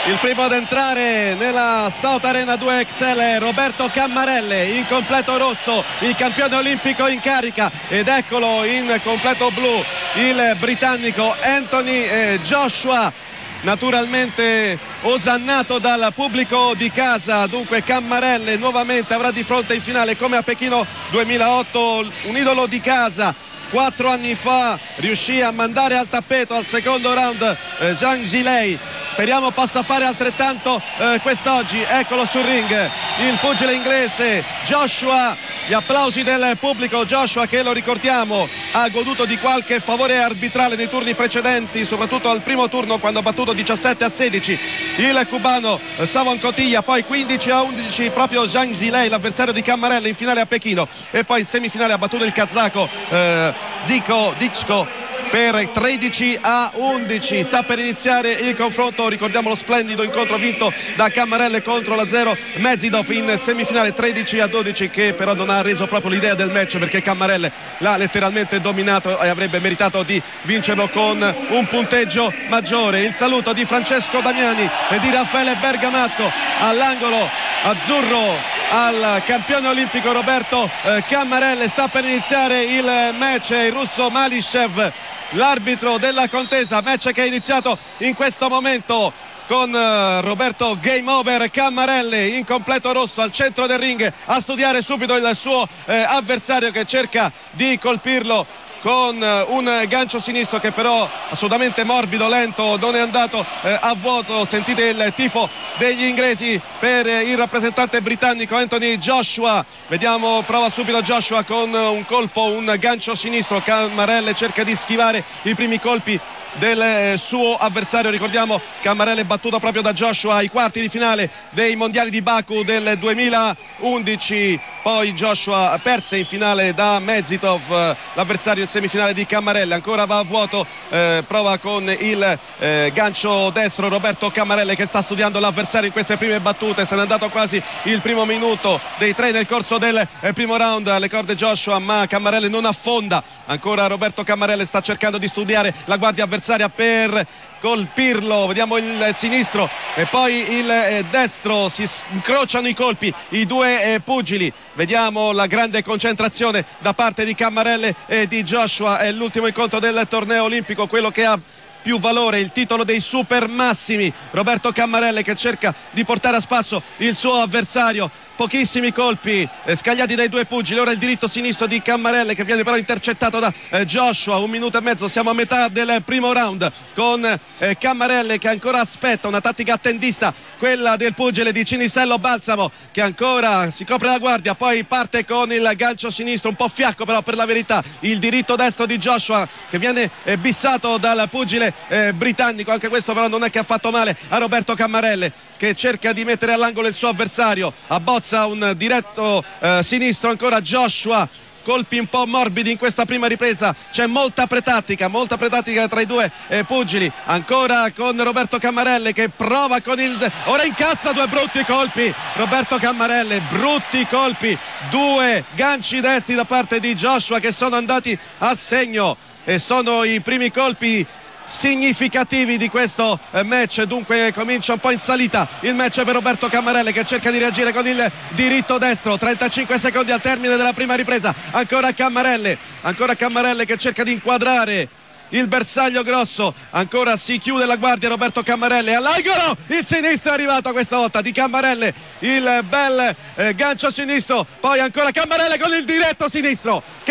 Il primo ad entrare nella South Arena 2 XL è Roberto Cammarelle in completo rosso, il campione olimpico in carica, ed eccolo in completo blu il britannico Anthony Joshua, naturalmente osannato dal pubblico di casa. Dunque Cammarelle nuovamente avrà di fronte in finale, come a Pechino 2008, un idolo di casa. 4 anni fa riuscì a mandare al tappeto al secondo round Zhang Zhilei. Speriamo possa fare altrettanto quest'oggi. Eccolo sul ring il pugile inglese Joshua, gli applausi del pubblico. Joshua, che lo ricordiamo, ha goduto di qualche favore arbitrale nei turni precedenti, soprattutto al primo turno quando ha battuto 17-16 il cubano Savon Cotilla, poi 15-11 proprio Zhang Zhilei, l'avversario di Cammarelle in finale a Pechino, e poi in semifinale ha battuto il kazako Dichko per 13-11. Sta per iniziare il confronto, ricordiamo lo splendido incontro vinto da Cammarelle contro l'Azero Medzidov in semifinale 13-12, che però non ha reso proprio l'idea del match, perché Cammarelle l'ha letteralmente dominato e avrebbe meritato di vincerlo con un punteggio maggiore. Il saluto di Francesco Damiani e di Raffaele Bergamasco all'angolo azzurro al campione olimpico Roberto Cammarelle. Sta per iniziare il match, il russo Malishev l'arbitro della contesa, match che è iniziato in questo momento con Roberto Game Over Cammarelle in completo rosso al centro del ring a studiare subito il suo avversario, che cerca di colpirlo con un gancio sinistro che però assolutamente morbido, lento, non è andato a vuoto. Sentite il tifo degli inglesi per il rappresentante britannico Anthony Joshua. Vediamo, prova subito Joshua con un colpo, un gancio sinistro. Cammarelle cerca di schivare i primi colpi del suo avversario. Ricordiamo Cammarelle battuto proprio da Joshua ai quarti di finale dei mondiali di Baku del 2011, poi Joshua perse in finale da Medzitov, l'avversario in semifinale di Cammarelle. Ancora va a vuoto, prova con il gancio destro Roberto Cammarelle, che sta studiando l'avversario in queste prime battute. Se n'è andato quasi il primo minuto dei 3 nel corso del primo round alle corde Joshua, ma Cammarelle non affonda. Ancora Roberto Cammarelle sta cercando di studiare la guardia avversaria per colpirlo. Vediamo il sinistro e poi il destro, si incrociano i colpi i due pugili. Vediamo la grande concentrazione da parte di Cammarelle e di Joshua. È l'ultimo incontro del torneo olimpico, quello che ha più valore, il titolo dei super massimi. Roberto Cammarelle che cerca di portare a spasso il suo avversario. Pochissimi colpi scagliati dai due pugili. Ora il diritto sinistro di Cammarelle, che viene però intercettato da Joshua. 1 minuto e mezzo, siamo a metà del primo round, con Cammarelle che ancora aspetta, una tattica attendista quella del pugile di Cinisello Balsamo, che ancora si copre la guardia, poi parte con il gancio sinistro, un po' fiacco però per la verità. Il diritto destro di Joshua che viene bissato dal pugile britannico. Anche questo però non è che ha fatto male a Roberto Cammarelle, che cerca di mettere all'angolo il suo avversario. Abbozza un diretto sinistro ancora Joshua, colpi un po' morbidi in questa prima ripresa. C'è molta pretattica tra i due pugili. Ancora con Roberto Cammarelle che prova con il... ora incassa 2 brutti colpi Roberto Cammarelle, brutti colpi, 2 ganci destri da parte di Joshua che sono andati a segno, e sono i primi colpi significativi di questo match. Dunque comincia un po' in salita il match per Roberto Cammarelle, che cerca di reagire con il diritto destro. 35 secondi al termine della prima ripresa. Ancora Cammarelle che cerca di inquadrare il bersaglio grosso. Ancora si chiude la guardia Roberto Cammarelle, all'angolo il sinistro è arrivato questa volta di Cammarelle, il bel gancio sinistro, poi ancora Cammarelle con il diretto sinistro e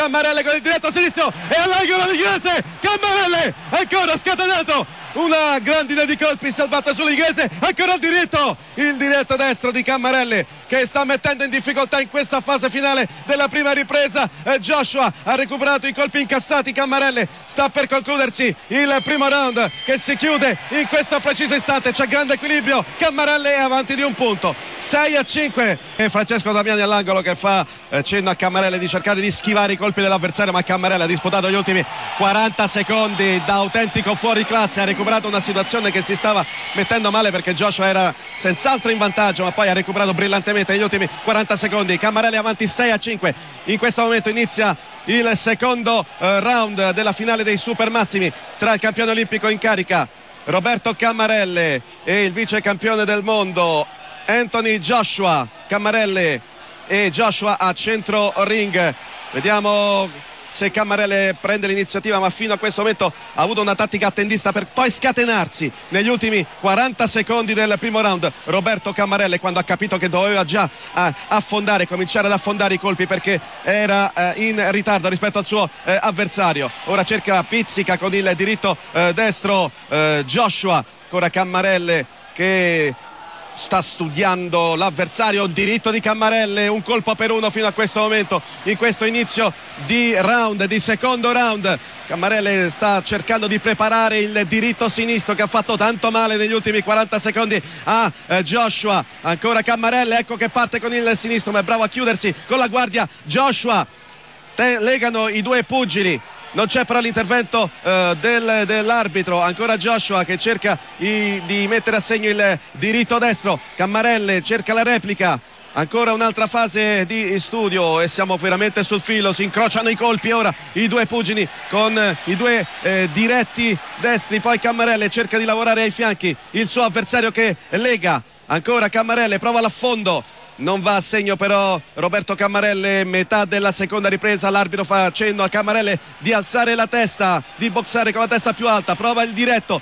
all'angolo l'inglese. Cammarelle ancora scatenato, una grandine di colpi, si abbatte sull'inglese. Ancora il diretto destro di Cammarelle, che sta mettendo in difficoltà in questa fase finale della prima ripresa. Joshua ha recuperato i colpi incassati. Cammarelle sta per concludersi il primo round, che si chiude in questo preciso istante. C'è grande equilibrio, Cammarelle è avanti di 1 punto, 6-5, e Francesco Damiani all'angolo che fa cenno a Cammarelle di cercare di schivare i colpi dell'avversario, ma Cammarelle ha disputato gli ultimi 40 secondi da autentico fuoriclasse. Ha recuperato una situazione che si stava mettendo male, perché Joshua era senz'altro in vantaggio, ma poi ha recuperato brillantemente negli ultimi 40 secondi. Cammarelle avanti 6-5. In questo momento inizia il secondo round della finale dei super massimi tra il campione olimpico in carica Roberto Cammarelle e il vice campione del mondo Anthony Joshua. Cammarelle e Joshua a centro ring. Vediamo se Cammarelle prende l'iniziativa, ma fino a questo momento ha avuto una tattica attendista per poi scatenarsi negli ultimi 40 secondi del primo round. Roberto Cammarelle, quando ha capito che doveva già cominciare ad affondare i colpi perché era in ritardo rispetto al suo avversario, ora pizzica con il diritto destro Joshua. Ancora Cammarelle che sta studiando l'avversario, il diritto di Cammarelle, un colpo per uno fino a questo momento in questo inizio di secondo round. Cammarelle sta cercando di preparare il diritto sinistro che ha fatto tanto male negli ultimi 40 secondi a Joshua. Ancora Cammarelle, ecco che parte con il sinistro, ma è bravo a chiudersi con la guardia Joshua. Legano i due pugili. Non c'è però l'intervento dell'arbitro. Ancora Joshua che cerca di mettere a segno il diritto destro. Cammarelle cerca la replica. Ancora un'altra fase di studio e siamo veramente sul filo. Si incrociano i colpi ora i due pugili con i due diretti destri. Poi Cammarelle cerca di lavorare ai fianchi il suo avversario che lega. Ancora Cammarelle prova l'affondo. Non va a segno però Roberto Cammarelle. Metà della seconda ripresa, l'arbitro fa cenno a Cammarelle di alzare la testa, di boxare con la testa più alta. Prova il diretto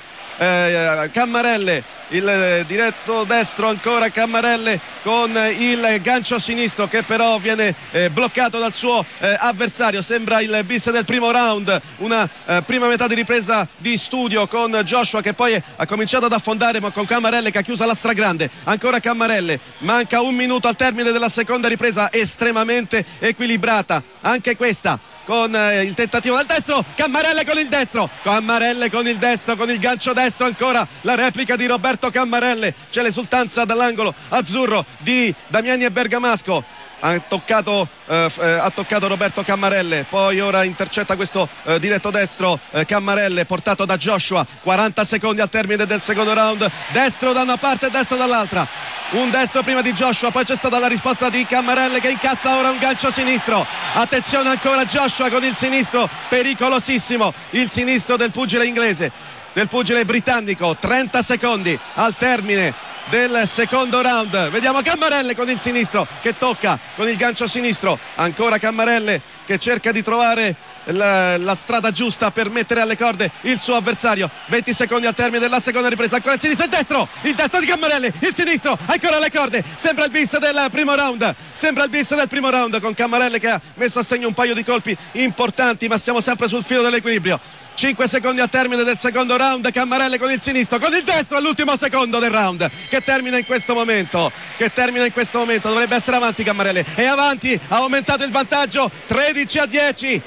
Cammarelle, il diretto destro, ancora Cammarelle con il gancio sinistro che però viene bloccato dal suo avversario. Sembra il bis del primo round, una prima metà di ripresa di studio con Joshua che poi ha cominciato ad affondare, ma con Cammarelle che ha chiuso la stragrande. Ancora Cammarelle, manca un minuto al termine della seconda ripresa, estremamente equilibrata anche questa, con il tentativo del destro. Cammarelle con il destro, Cammarelle con il destro, con il gancio destro. Ancora la replica di Roberto Cammarelle. C'è l'esultanza dall'angolo azzurro di Damiani e Bergamasco. Ha toccato Roberto Cammarelle, poi ora intercetta questo diretto destro Cammarelle portato da Joshua. 40 secondi al termine del secondo round, destro da una parte e destro dall'altra. Un destro prima di Joshua, poi c'è stata la risposta di Cammarelle che incassa ora un gancio sinistro. Attenzione ancora Joshua con il sinistro, pericolosissimo il sinistro del pugile inglese, del pugile britannico. 30 secondi al termine del secondo round. Vediamo Cammarelle con il sinistro che tocca con il gancio sinistro. Ancora Cammarelle che cerca di trovare la strada giusta per mettere alle corde il suo avversario. 20 secondi al termine della seconda ripresa. Ancora il sinistro, il destro di Cammarelle, il sinistro ancora alle corde. Sembra il bis del primo round, con Cammarelle che ha messo a segno un paio di colpi importanti, ma siamo sempre sul filo dell'equilibrio. 5 secondi al termine del secondo round. Cammarelle con il sinistro, con il destro all'ultimo secondo del round che termina in questo momento. Dovrebbe essere avanti Cammarelle, è avanti, ha aumentato il vantaggio 13-10,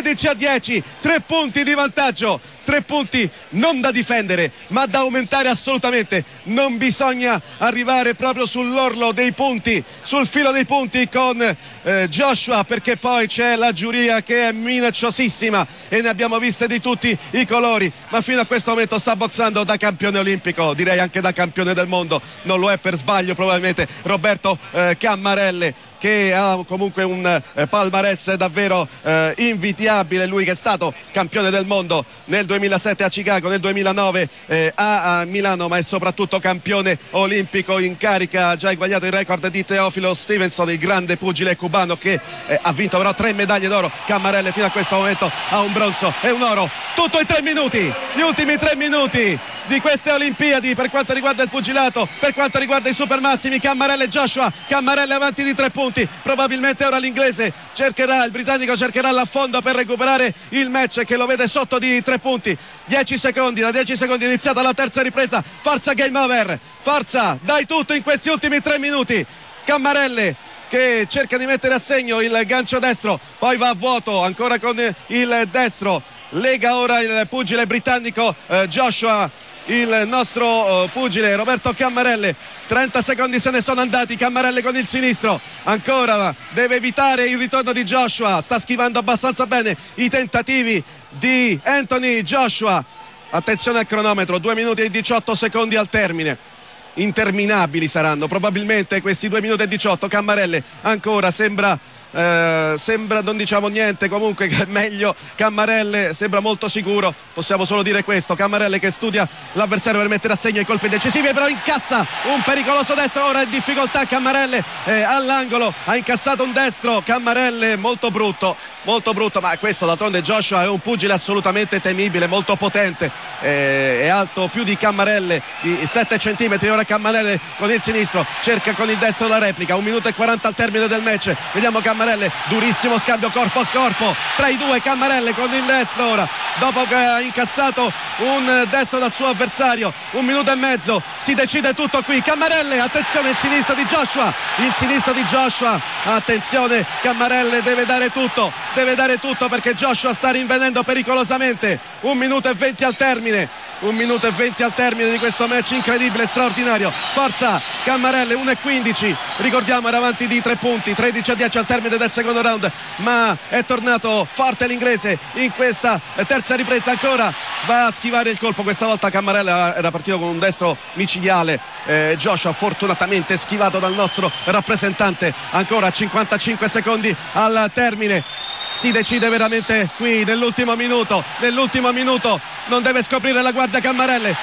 3 punti di vantaggio. 3 punti non da difendere ma da aumentare assolutamente. Non bisogna arrivare proprio sull'orlo dei punti, sul filo dei punti con Joshua, perché poi c'è la giuria che è minacciosissima e ne abbiamo viste di tutti i colori, ma fino a questo momento sta boxando da campione olimpico, direi anche da campione del mondo. Non lo è per sbaglio probabilmente Roberto Cammarelle, che ha comunque un palmarès davvero invidiabile. Lui che è stato campione del mondo nel 2007 a Chicago, nel 2009 a Milano, ma è soprattutto campione olimpico in carica. Ha già eguagliato il record di Teofilo Stevenson, il grande pugile cubano che ha vinto però 3 medaglie d'oro. Cammarelle fino a questo momento ha un bronzo e un oro, tutto in 3 minuti, gli ultimi 3 minuti di queste Olimpiadi per quanto riguarda il pugilato, per quanto riguarda i supermassimi. Cammarelle Joshua, Cammarelle avanti di 3 punti. Probabilmente ora l'inglese il britannico cercherà l'affondo per recuperare il match che lo vede sotto di 3 punti. 10 secondi, da 10 secondi è iniziata la terza ripresa. Forza, game over, forza, dai tutto in questi ultimi 3 minuti. Cammarelle che cerca di mettere a segno il gancio destro, poi va a vuoto ancora con il destro. Lega ora il pugile britannico Joshua, il nostro pugile Roberto Cammarelle. 30 secondi se ne sono andati. Cammarelle con il sinistro, ancora deve evitare il ritorno di Joshua, sta schivando abbastanza bene i tentativi di Anthony Joshua. Attenzione al cronometro, 2 minuti e 18 secondi al termine. Interminabili saranno probabilmente questi 2 minuti e 18. Cammarelle ancora sembra sembra, non diciamo niente, comunque che è meglio Cammarelle, sembra molto sicuro, possiamo solo dire questo. Cammarelle che studia l'avversario per mettere a segno i colpi decisivi, però incassa un pericoloso destro, ora in difficoltà Cammarelle all'angolo, ha incassato un destro Cammarelle molto brutto, ma questo d'altronde Joshua è un pugile assolutamente temibile, molto potente, è alto più di Cammarelle di 7 centimetri. Ora Cammarelle con il sinistro cerca con il destro la replica, 1 minuto e 40 al termine del match, vediamo Cammarelle, durissimo scambio corpo a corpo tra i due. Cammarelle con il destro ora, dopo che ha incassato un destro dal suo avversario, 1 minuto e mezzo, si decide tutto qui. Cammarelle, attenzione, il sinistro di Joshua, attenzione, Cammarelle deve dare tutto perché Joshua sta rinvenendo pericolosamente. 1 minuto e 20 al termine, 1 minuto e 20 al termine di questo match incredibile, straordinario. Forza Cammarelle, 1 e 15, ricordiamo era avanti di 3 punti, 13 a 10 al termine del secondo round, ma è tornato forte l'inglese in questa terza ripresa. Ancora va a schivare il colpo, questa volta Cammarelle era partito con un destro micidiale, Joshua fortunatamente schivato dal nostro rappresentante. Ancora 55 secondi al termine, si decide veramente qui nell'ultimo minuto, non deve scoprire la guardia Cammarelle,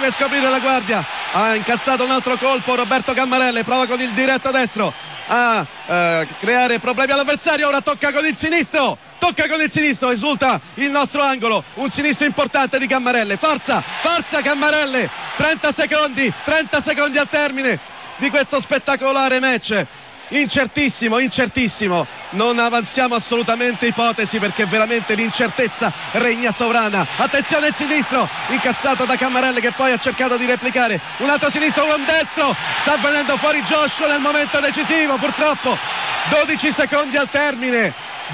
ha incassato un altro colpo Roberto Cammarelle, prova con il diretto destro a creare problemi all'avversario, ora tocca con il sinistro, esulta il nostro angolo, un sinistro importante di Cammarelle, forza Cammarelle, 30 secondi al termine di questo spettacolare match. Incertissimo, non avanziamo assolutamente ipotesi perché veramente l'incertezza regna sovrana. Attenzione il sinistro incassato da Cammarelle che poi ha cercato di replicare, un altro sinistro, un destro, sta venendo fuori Joshua nel momento decisivo, purtroppo. 12 secondi al termine,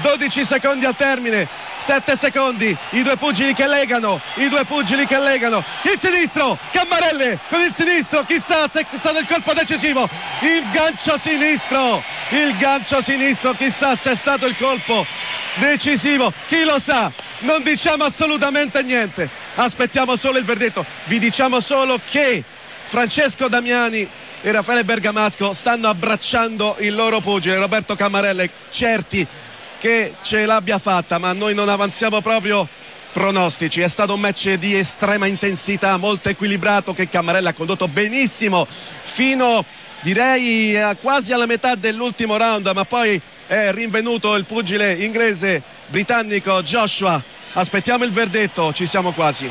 7 secondi, i due pugili che legano, il sinistro, Cammarelle con il sinistro, chissà se è stato il colpo decisivo, il gancio sinistro, chissà se è stato il colpo decisivo, chi lo sa, non diciamo assolutamente niente, aspettiamo solo il verdetto. Vi diciamo solo che Francesco Damiani e Raffaele Bergamasco stanno abbracciando il loro pugile Roberto Cammarelle, certi che ce l'abbia fatta, ma noi non avanziamo proprio pronostici. È stato un match di estrema intensità, molto equilibrato, che Cammarelle ha condotto benissimo fino, direi, quasi alla metà dell'ultimo round, ma poi è rinvenuto il pugile inglese britannico Joshua. Aspettiamo il verdetto, ci siamo quasi.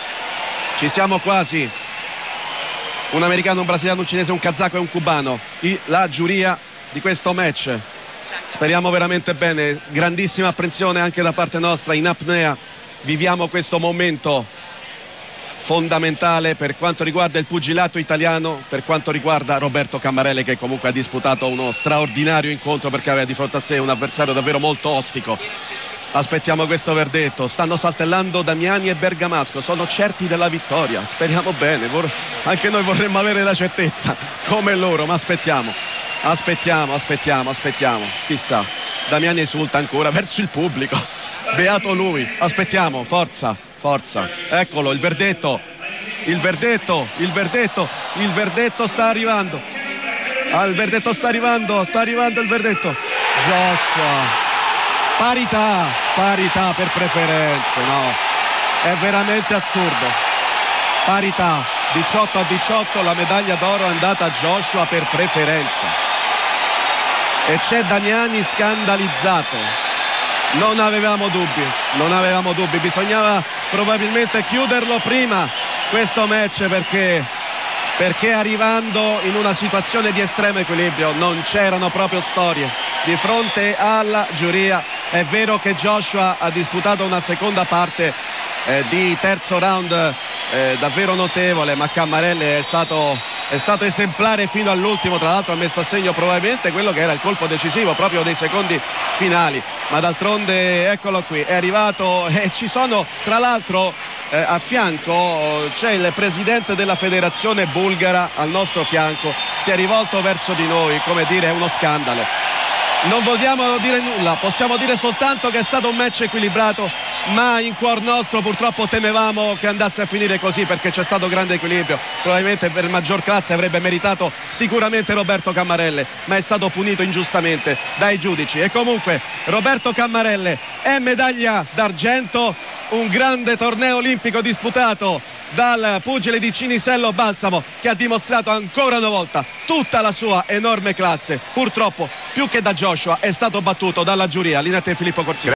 Un americano, un brasiliano, un cinese, un kazako e un cubano, la giuria di questo match. Speriamo veramente bene, grandissima apprensione anche da parte nostra, in apnea viviamo questo momento fondamentale per quanto riguarda il pugilato italiano, per quanto riguarda Roberto Cammarelle, che comunque ha disputato uno straordinario incontro perché aveva di fronte a sé un avversario davvero molto ostico. Aspettiamo questo verdetto, stanno saltellando Damiani e Bergamasco, sono certi della vittoria, speriamo bene, anche noi vorremmo avere la certezza come loro, ma aspettiamo, chissà. Damiani esulta ancora verso il pubblico, beato lui, aspettiamo, forza, eccolo il verdetto sta arrivando, sta arrivando il verdetto. Joshua, parità per preferenze, no, è veramente assurdo, parità, 18 a 18, la medaglia d'oro è andata a Joshua per preferenza e c'è Damiani scandalizzato. Non avevamo dubbi, bisognava probabilmente chiuderlo prima questo match perché arrivando in una situazione di estremo equilibrio non c'erano proprio storie di fronte alla giuria. È vero che Joshua ha disputato una seconda parte di terzo round davvero notevole, ma Cammarelle è stato esemplare fino all'ultimo, tra l'altro ha messo a segno probabilmente quello che era il colpo decisivo proprio dei secondi finali, ma d'altronde eccolo qui, è arrivato e ci sono tra l'altro a fianco c'è il presidente della federazione bulgara al nostro fianco, si è rivolto verso di noi, come dire, è uno scandalo. Non vogliamo dire nulla, possiamo dire soltanto che è stato un match equilibrato ma in cuor nostro purtroppo temevamo che andasse a finire così, perché c'è stato grande equilibrio. Probabilmente per maggior classe avrebbe meritato sicuramente Roberto Cammarelle, ma è stato punito ingiustamente dai giudici. E comunque Roberto Cammarelle è medaglia d'argento, un grande torneo olimpico disputato dal pugile di Cinisello Balsamo, che ha dimostrato ancora una volta tutta la sua enorme classe. Purtroppo più che da Joshua è stato battuto dalla giuria Linette e Filippo Corsini.